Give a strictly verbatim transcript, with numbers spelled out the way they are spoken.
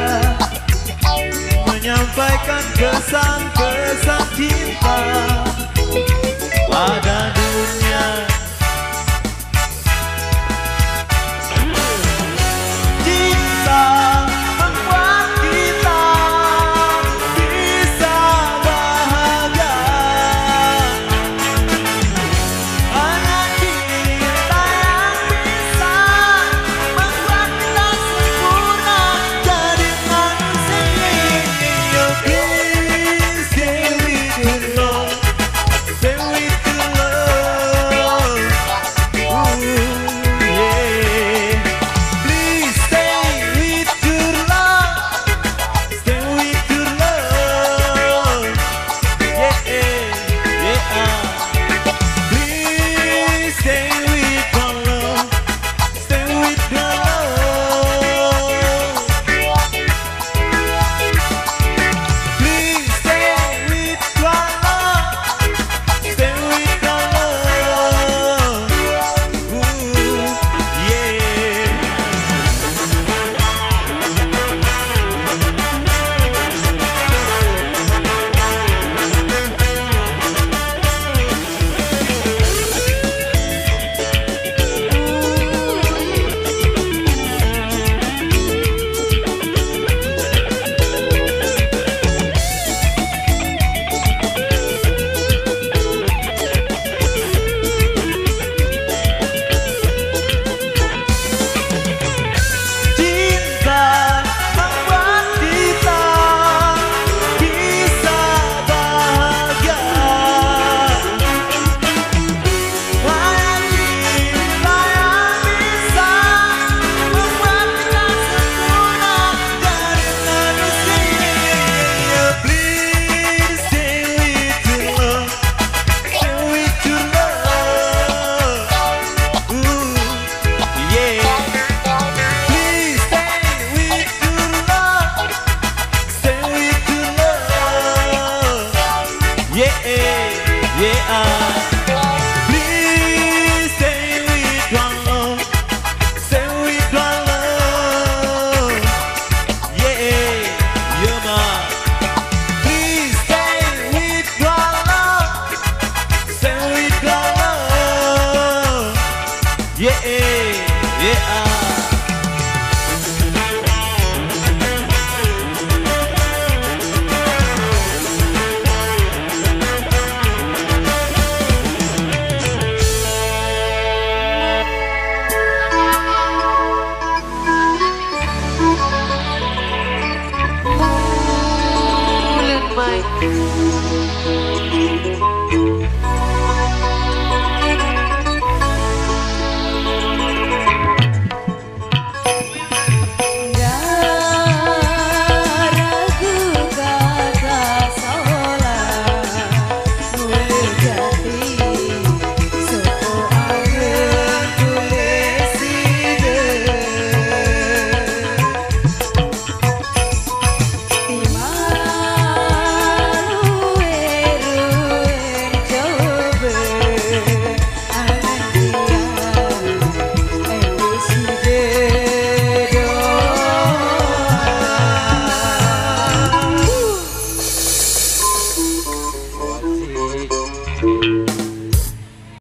menyampaikan kesan-kesan cinta pada dunia. Cinta membuat kita bisa bahagia. Hanya cinta yang bisa membuat kita sempurna jadi manusia. Please stay with the love, stay with the love. Ooh, yeah. Please stay with your love, stay with your love. Yeah, yeah. Please stay with your love, stay with your love. Please stay with your love, stay with your love. Ooh, yeah. Cinta membuat kita bisa bahagia. Hanya cinta yang bisa membuat kita sempurna jadi manusia. Please stay with your love, stay with your love. Ooh, yeah. Please stay with your love, stay with your love. Yeah, yeah. Please stay with your love, stay with your love. Yeah, yeah, man. Please stay with your love, stay with your love. Yeah, yeah.